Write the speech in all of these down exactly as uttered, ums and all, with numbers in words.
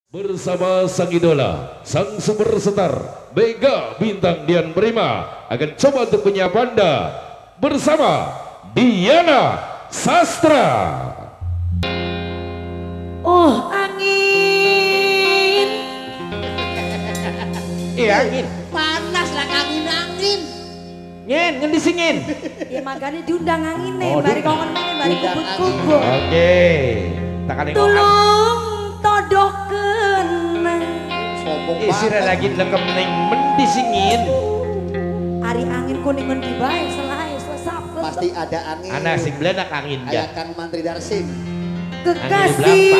Bersama sang idola, sang super star, Mega Bintang Dian Prima akan coba untuk menyapa Anda bersama Diana Sastra. Oh angin, Iya angin, panas lah angin-angin. ngin, ngendi sing ngin? Ya makanya diundang angin nih, Oh, bari diundang. kongen nih, bari Diundang kubur-kubur. Oke, tak kali ngokan. Tulung todohkeun. Sombong Isira banget. lagi lekem ning mendi sing ngin. Ari angin kuning mendi bae selai selesap. Pasti ada angin. Anak sing belenak angin ja. Ayah Kang Mantri Darsim. Kekasih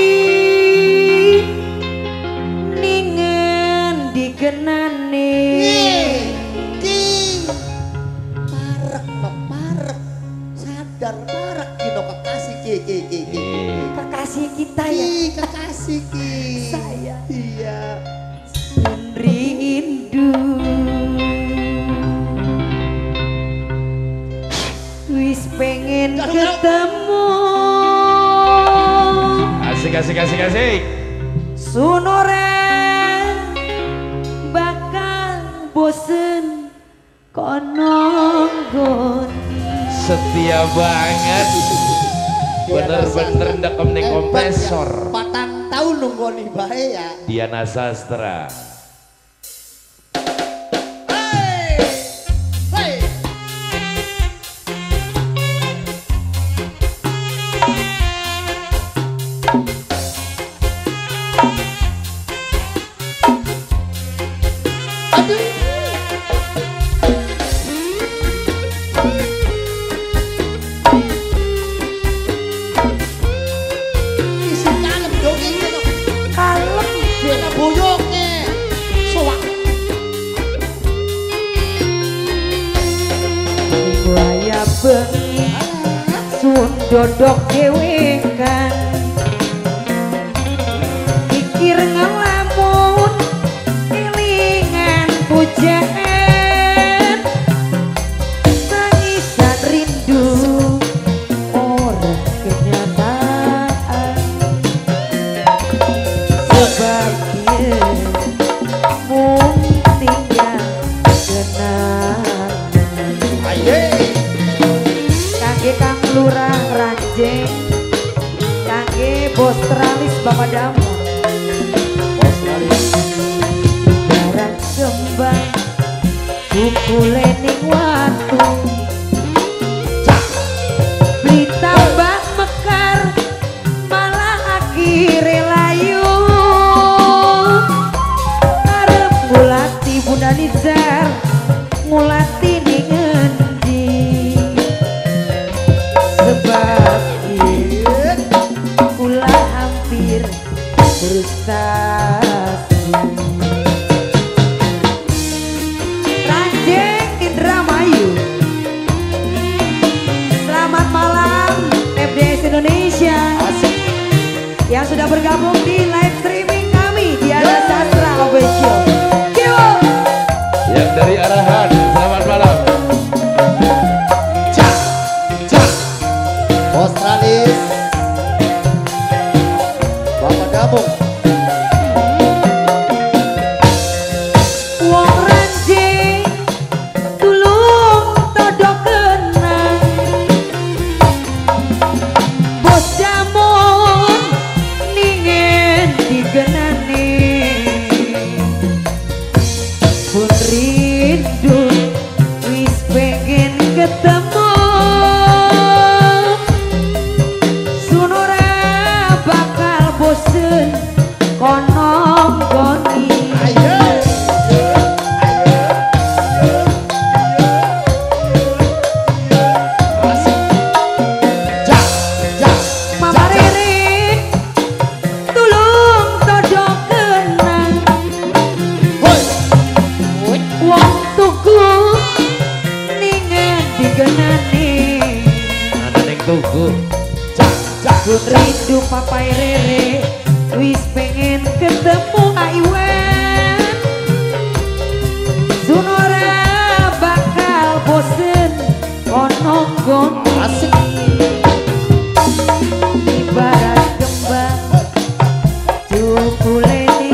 ningen dikenane. Ki, parek no parek, sadar parek kino kekasih ki ki ki ki. Eh, Kekasih kita ya. Ki kekasih ki. Saya. Iya. Rindu wis pengen Garuk, garuk. ketemu Asik asik asik asik. sunore bakal bosen kononggon Setia banget. Bener-bener ndekem ning kompresor. Patang tahun nunggoni bae ya. Diana Sastra. Hei, hei. Aduh. Isi kalem dongeng gitu. kalem Mana boyoknya. Soak. buaya bengi sun dodok dewekan pikir ngelamun kelingan pujian tangisan rindu orang kenyataan sebab dia mung tinggal kenangan Aye. kangge Kang Lurah Ranjeng, kangge Bos Tralis Bapak Damu, barang kembang, kukule ning watu, beli tambah mekar, malah akhire layu, arep ngulati Bunda Nizar, ngulati ning endi. Sebab ulah hampir frustasi Ranjeng Indramayu. Selamat malam F D S Indonesia yang sudah bergabung di live streaming kami Diana Sastra Official. Yo! Yang dari arahan, selamat malam. Australis Bapak Gabung. Wong ranjing tulung todokeunang bos jamun ningen digenane pun rindu wis pengen ketemu sunora bakal bosen konong goni. Ayo. Mama Rere tulung todokeunang wong tuku ningen digenane Ana ning tugu. Gun rindu papai Rere wis pengen ketemu Aiwan sunora bakal bosen konong goni Asik. ibarat kembang cukulene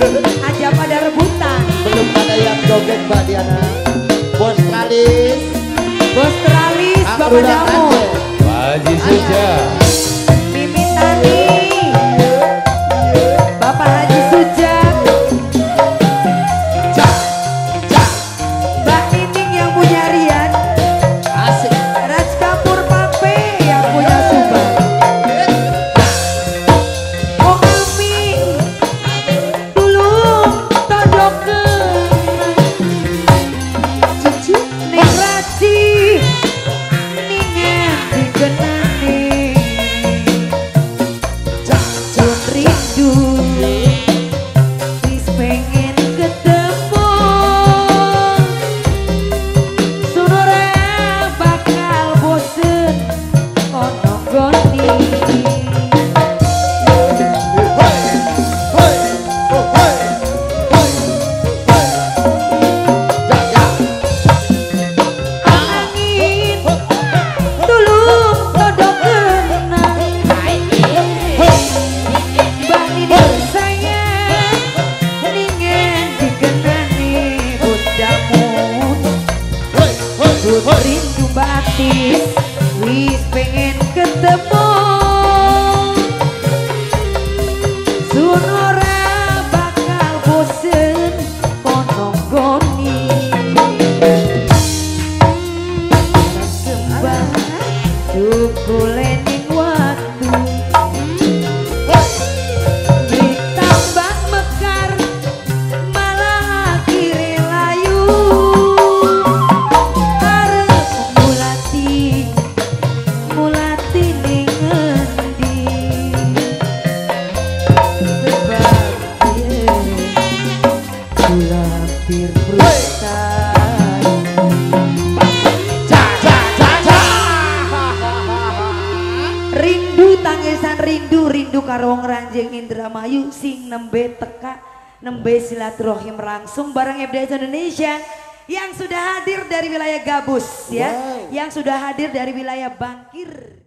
aja pada rebutan. Belum ada yang joget Mbak Diana. Bos Tralis. Bos Tralis, Aku Bapak udah Damu, ada. Pak Haji Suja. Mimin Tani, Bapak Haji Suja, Mbak Nining yang punya Rian, Asik. Raj Kapur Pape yang punya Subang. Oh Ami, dulu tondoken, Ning Raci, Ningen dikenani, Jun rindu, wis pengen ketemu, Sunora bakal bosen ono goni. Angin tulung todokeun Mbak Nining sayang ningen dikenani bundamu rindu batis wis pengen ketemu Sunora bakal bosen kono goni sembah cukulening waktu ditambah mekar malah akhire layu arep mulati mulati ning endi sebab kula hampir frustasi. Rindu tangisan rindu rindu karo wong Ranjing Indramayu sing nembe teka nembe silaturahim langsung bareng F D S Indonesia yang sudah hadir dari wilayah Gabus ya, Wow. yang sudah hadir dari wilayah Bangkir.